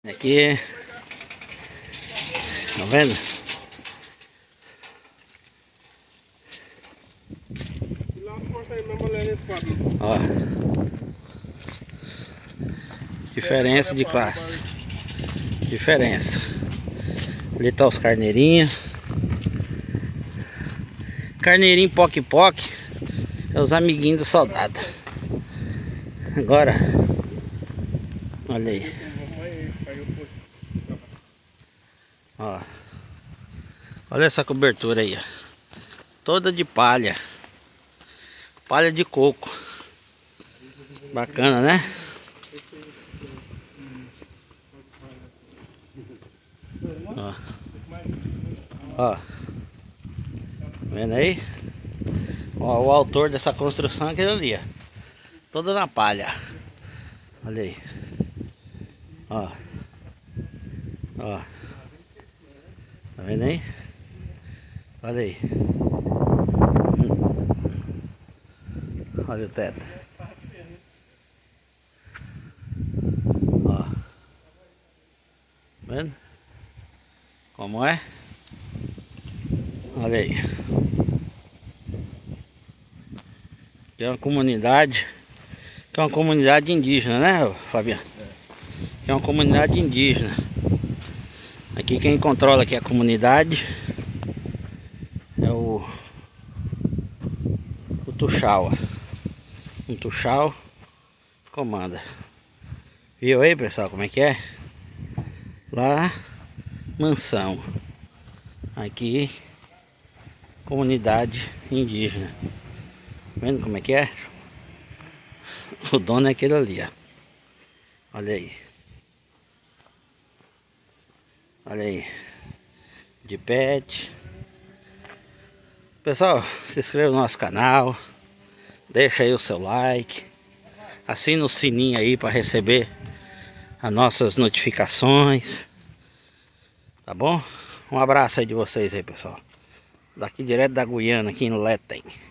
Aqui, tá vendo? Ó, diferença de classe, diferença. Ali tá os carneirinhos, carneirinho poque-poque, é os amiguinhos do soldado. Agora, olha aí. Ó, olha essa cobertura aí, ó. Toda de palha, palha de coco. Bacana, né? Ó, ó, vendo aí? Ó, o autor dessa construção é aquele ali, ó. Toda na palha. Olha aí. Ó, ó. Tá vendo aí? Olha aí. Olha o teto. Ó. Vendo? Como é? Olha aí. Aqui é uma comunidade. Que é uma comunidade indígena, né, Fabiano? Que é uma comunidade indígena. Aqui quem controla aqui a comunidade é o Tuxaua. Um Tuxau comanda. Viu aí, pessoal, como é que é? Lá, mansão. Aqui, comunidade indígena. Vendo como é que é? O dono é aquele ali, ó. Olha aí. Olha aí. De pet. Pessoal, se inscreva no nosso canal. Deixa aí o seu like. Assina o sininho aí para receber as nossas notificações. Tá bom? Um abraço aí de vocês aí, pessoal. Daqui direto da Guiana, aqui em Letem.